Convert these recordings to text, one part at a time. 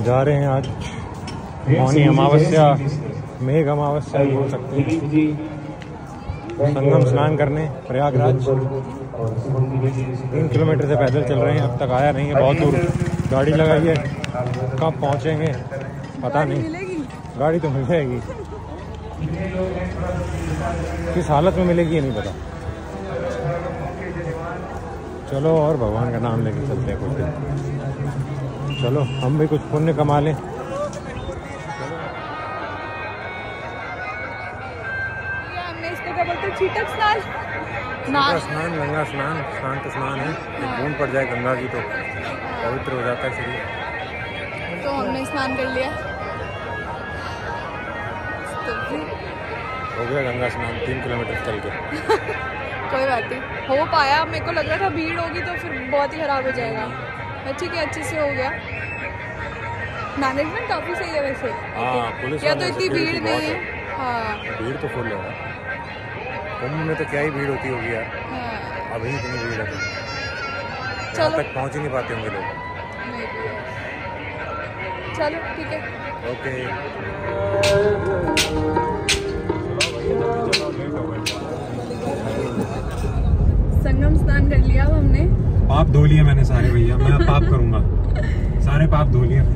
जा रहे हैं आज मौनी अमावस्या, मेघ अमावस्या भी बोल सकते हैं, संगम स्नान करने प्रयागराज। 3 किलोमीटर से पैदल चल रहे हैं, अब तक आया नहीं है, बहुत दूर गाड़ी लगाई है, कब पहुंचेंगे पता नहीं। गाड़ी तो मिल जाएगी, किस हालत में मिलेगी ये नहीं पता। चलो और भगवान का नाम लेके चलते हैं कुछ दिन। चलो हम भी कुछ पुण्य कमा लें। हमने इसको क्या बोलते हैं, चीटक स्नान, स्नान, गंगा स्नान, स्नान तो स्नान है, बूंद पड़ जाए गंगा की तो पवित्र हो जाता है शरीर। तो हमने स्नान कर लिया, हो गया गंगा स्नान 3 किलोमीटर चल के। कोई बात नहीं, हो पाया। मेरे को लग रहा था भीड़ होगी तो फिर बहुत ही खराब हो जाएगा, ठीक है अच्छे से हो गया। मैनेजमेंट काफी सही है वैसे, पुलिस या तो इतनी भीड़ नहीं है। हाँ भीड़ तो फुल है, कुंभ में तो क्या ही भीड़ होती होगी यार। अभी इतनी भीड़ है, यहाँ तक पहुँच ही नहीं पाते होंगे लोग। चलो ठीक है, ओके। संगम स्नान कर लिया अब हमने, पाप धो लिए मैंने सारे भैया, मैं पाप करूंगा, सारे पाप धो लिए।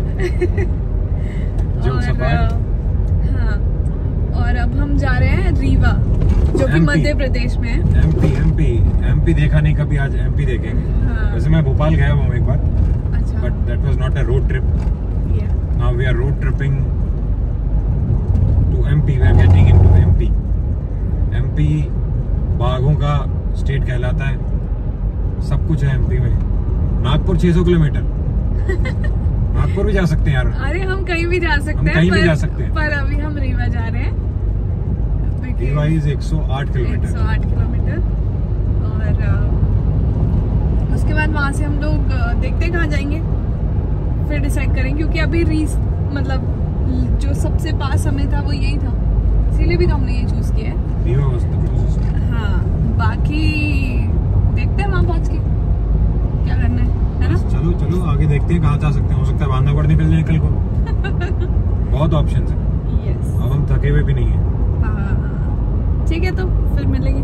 हाँ, और अब हम जा रहे हैं रीवा, जो कि मध्य प्रदेश में है। एमपी देखा नहीं कभी, आज एमपी देखेंगे। हाँ। वैसे मैं भोपाल गया हूँ एक बार, अच्छा, but that was not a road trip. Now we are road tripping to MP, we are getting into MP. MP बाघों का स्टेट कहलाता है, सब कुछ है एमपी में। नागपुर 600 किलोमीटर नागपुर भी जा सकते हैं यार। अरे हम कहीं भी जा सकते हैं, कहीं भी जा सकते हैं, पर अभी हम रीवा जा रहे हैं। Rewa is 108 kilometre. 108 किलोमीटर, और उसके बाद वहाँ से हम लोग देखते हैं कहाँ जाएंगे, फिर डिसाइड करेंगे। क्योंकि अभी मतलब जो सबसे पास हमें था वो यही था, इसीलिए भी तो हमने ये चूज किया है। हाँ, बाकी देखते हैं वहाँ पहुँच के क्या करना है ना। चलो चलो आगे देखते हैं कहाँ जा सकते हैं। हो सकता है बांधवगढ़ निकल जाए कल को। बहुत ऑप्शन है। यस। अब हम थके हुए भी नहीं है। ठीक है, तो फिर मिलेंगे।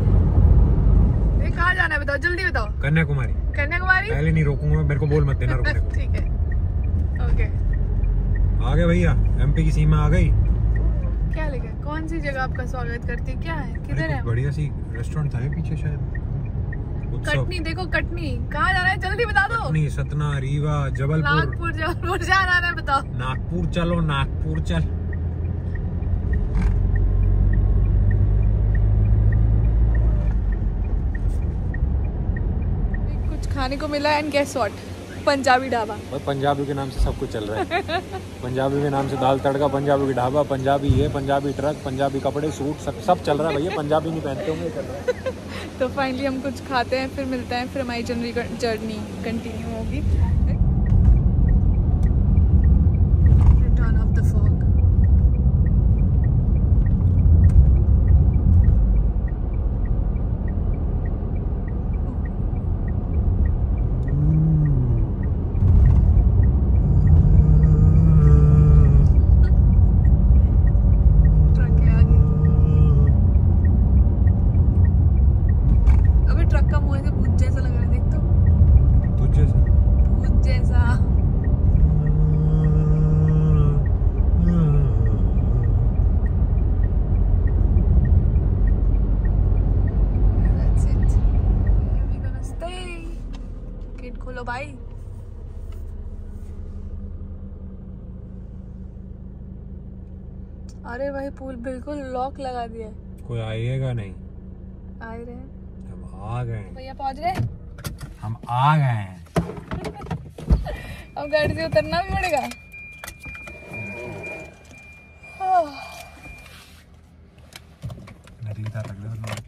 कहाँ जाना है बताओ, जल्दी बताओ। कन्याकुमारी। पहले नहीं रोकूंगा, मेरे को बोल मत देना रोकने को। ठीक है, ओके। आ गए भैया, एमपी की सीमा आ गई। क्या लिखा है, कौन सी जगह आपका स्वागत करती है, क्या है, किधर है? बढ़िया सी रेस्टोरेंट था पीछे शायद। कटनी, देखो कटनी। कहाँ जाना है जल्दी बता दो। कटनी, सतना, रीवा, जबलपुर, नागपुर जाना है, बताओ। नागपुर चलो, नागपुर चल। कुछ खाने को मिला and guess what, Punjabi dhaba. Punjabi के नाम से सब कुछ चल रहा है। पंजाबी के नाम से दाल तड़का, पंजाबी की ढाबा, पंजाबी ये, पंजाबी ट्रक, पंजाबी कपड़े, सूट, सब चल रहा है भैया। पंजाबी नहीं पहनते होंगे। तो फाइनली हम कुछ खाते हैं, फिर मिलते हैं, फिर हमारी जर्नी कंटिन्यू होगी। Return of the fog. खोलो भाई। अरे भाई पूल बिल्कुल लॉक लगा दिया है, कोई आएगा नहीं। आ रहे हैं, हम आ गए भैया, पहुंच रहे, हम आ गए हैं। अब गाड़ी से उतरना भी पड़ेगा। नकली था,